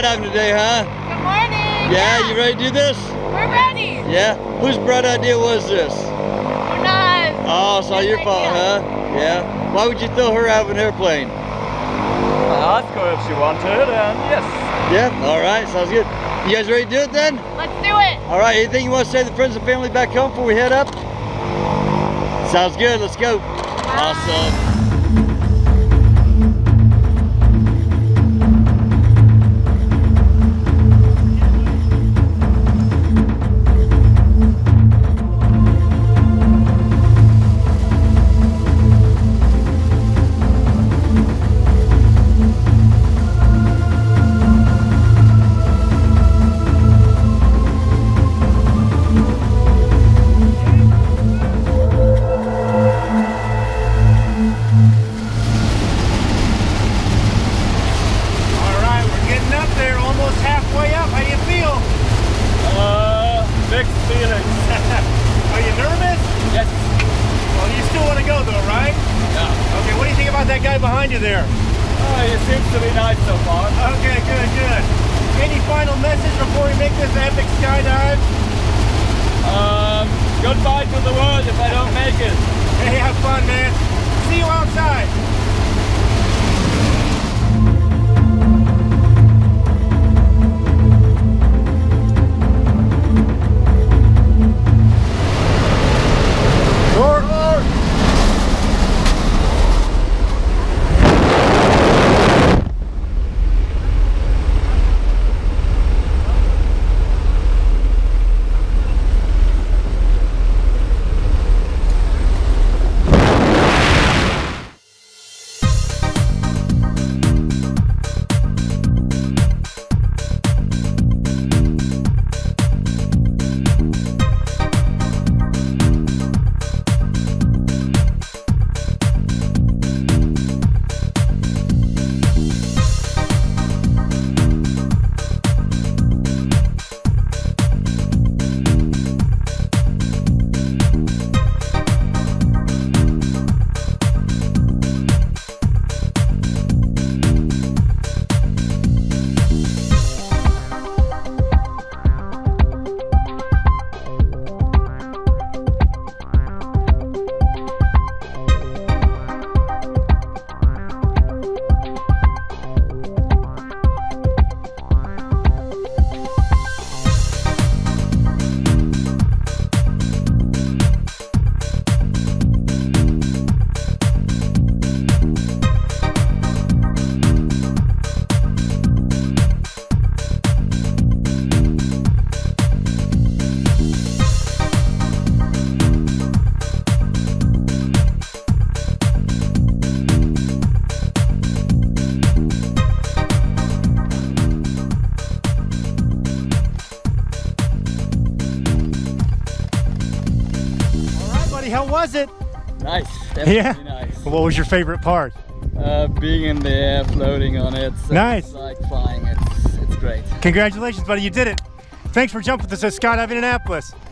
skydiving today, huh? Good morning. Yeah, you ready to do this? We're ready. Yeah? Whose bright idea was this? Not. Oh, it's all your fault, huh? Yeah. Why would you throw her out of an airplane? I asked her if she wanted, and yes. Yeah, all right, sounds good. You guys ready to do it then? Let's do it. All right, anything you want to say to the friends and family back home before we head up? Sounds good, let's go. Bye. Awesome. Halfway up, how do you feel? Mixed feelings. Are you nervous? Yes. Well, you still want to go though, right? Yeah. Okay, what do you think about that guy behind you there? He seems to be nice so far. Okay, good, good. Any final message before we make this epic skydive? Goodbye to the world if I don't make it. Hey, have fun, man. See you outside. How was it? Nice, definitely yeah. Nice. What was your favorite part? Being in the air, floating on it. So nice. It's like flying. It's great. Congratulations, buddy. You did it. Thanks for jumping with us at Skydive Indianapolis.